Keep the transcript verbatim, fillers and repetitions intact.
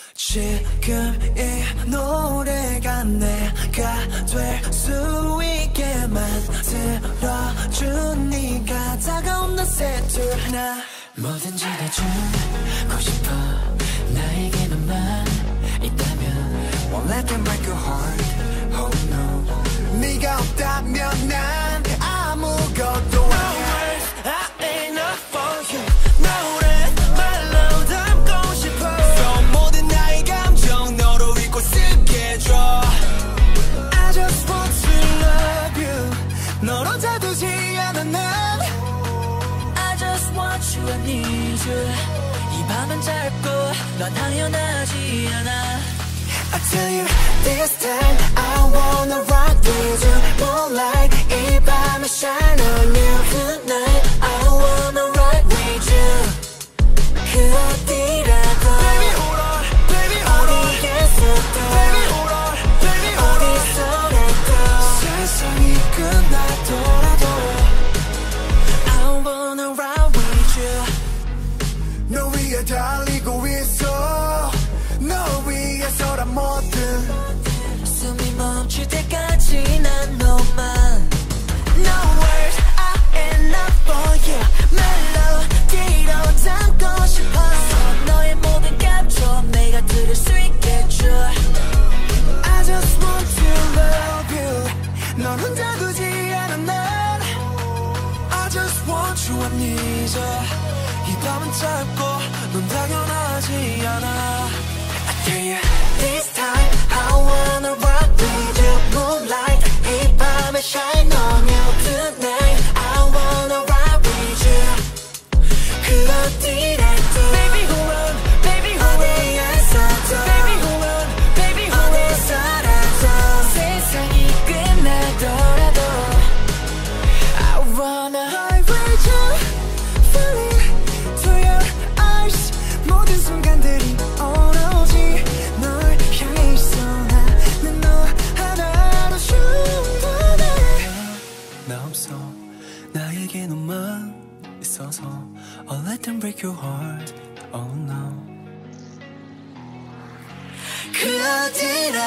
지금 이 노래가 내가 될 수 있게 만들어준 네가 다가온 너 새투 나 뭐든지 다 주고 싶어 나에게 너만 있다면 Won't let them break your heart Oh no 네가 없다면 난 아무것도 아니야 I ain't enough for you 노래 말로 담고 싶어 So 모든 나의 감정 너로 잊고 쓰게 해줘 I just want to love you 널 혼자 두지 않아 난 I just want you I need you 이 밤은 짧고 넌 당연하지 않아 I tell you this time I wanna rock with you Moonlight 이 밤에 shine on you Tonight I wanna rock with you 그 어디라도 Baby hold on, baby hold on 어디에서도 Baby hold on, baby hold on 어디서라도 세상이 끝나더라도 I wanna rock with you 너 위에 달리고 있어 너 위에서란 모든 숨이 멈출 때까지 난 너만 No words I ain't enough for you 멜로디로 담고 싶어 너의 모든 감정 내가 들을 수 있게 해줘 I just want to love you 넌 혼자 두지 않아 난 I just want you I need you 이 밤은 짧고 넌 당연하지 않아 Yeah, this time I wanna rock with you Moonlight 이 밤에 shine on you Tonight I wanna rock with you 그 어디라도 Baby hold on, baby hold on 어디에서도 Baby hold on, baby hold on 어디서라도 세상이 끝나더라도 I wanna ride with you Falling to your eyes 모든 순간들이 오로지 널 향해 있어 나는 너 하나로 충분해 나 없어 나에게 너만 있어서 I'll let them break your heart Oh no 그 어디라